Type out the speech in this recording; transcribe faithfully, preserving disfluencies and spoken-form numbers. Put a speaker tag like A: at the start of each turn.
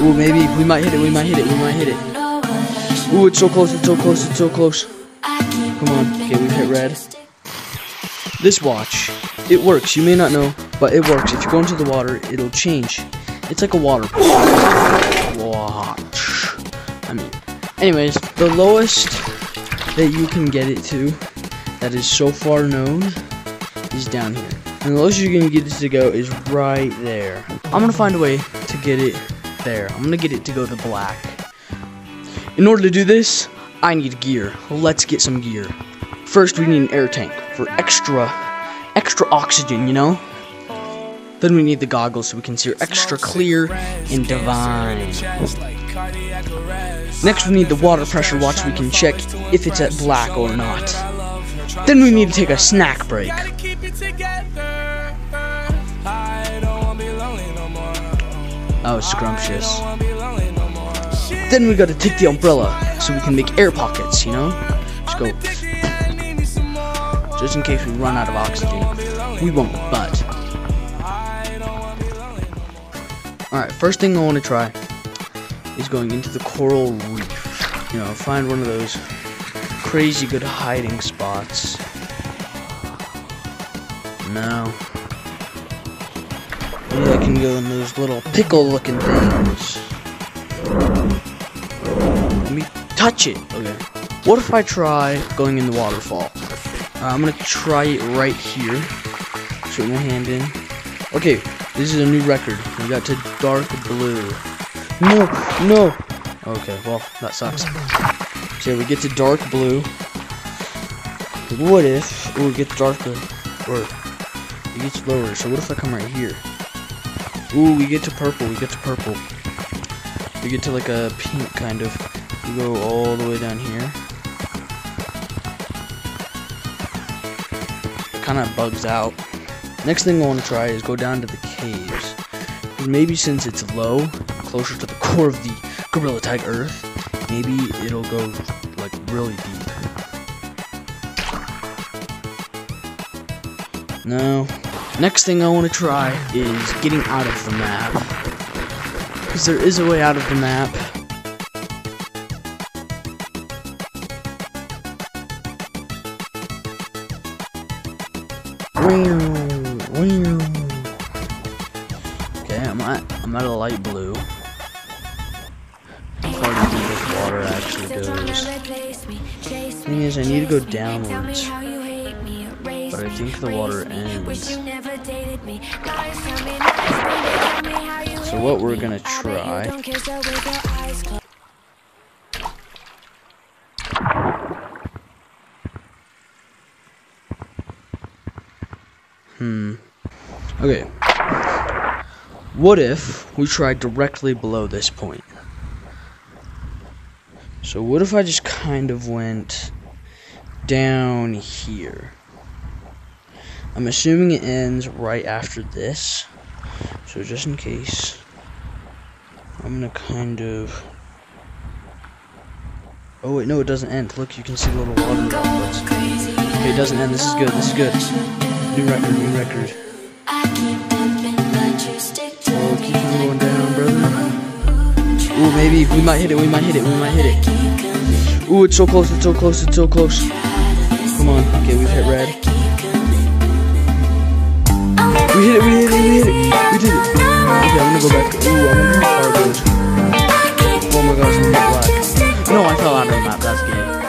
A: Ooh, maybe we might hit it. We might hit it. We might hit it. Ooh, it's so close. It's so close. It's so close. Come on. Okay, we've hit red. This watch, it works. You may not know, but it works. If you go into the water, it'll change. It's like a water watch. I mean, anyways, the lowest that you can get it to, that is so far known, is down here. And the lowest you can get it to go is right there. I'm gonna find a way to get it there. I'm gonna get it to go to black. In order to do this, I need gear. Let's get some gear. First, we need an air tank for extra, extra oxygen, you know? Then we need the goggles so we can see extra clear and divine. Next, we need the water pressure watch so we can check if it's at black or not. Then we need to take a snack break. Oh, scrumptious. Then we gotta take the umbrella so we can make air pockets, you know? Just go. Just in case we run out of oxygen. We won't, but. Alright, first thing I want to try is going into the coral reef. You know, find one of those crazy good hiding spots. No. Maybe I can go in those little pickle looking things. Let me touch it. Okay. What if I try going in the waterfall? Uh, I'm gonna try it right here. Put my hand in. Okay, this is a new record. We got to dark blue. No, no. Okay, well, that sucks. So we get to dark blue. What if we get darker, or it gets lower? So what if I come right here? Ooh, we get to purple. We get to purple. We get to like a pink kind of. We go all the way down here. Kind of bugs out. Next thing I want to try is go down to the caves. Because maybe since it's low, closer to the core of the Gorilla Tag Earth, maybe it'll go like really deep. No. Next thing I want to try is getting out of the map. Because there is a way out of the map. Okay, I'm at I'm at a light blue. How far do you think this water actually goes? Thing is, I need to go downwards, but I think the water ends. So what we're gonna try. Hmm. Okay. What if we tried directly below this point? So what if I just kind of went down here? I'm assuming it ends right after this. So just in case, I'm gonna kind of. Oh wait, no, it doesn't end. Look, you can see the little water droplets. Okay, it doesn't end. This is good. This is good. New record, new record. Oh, keep on going down, brother. Ooh, maybe we might hit it, we might hit it, we might hit it. Ooh, it's so close, it's so close, it's so close. Come on, okay, we've hit red. We hit it, we hit it, we hit it. We did it. Okay, I'm gonna go back. Ooh, I wonder how far it goes. Oh my gosh, I'm black. No, I fell out of the map, that's gay.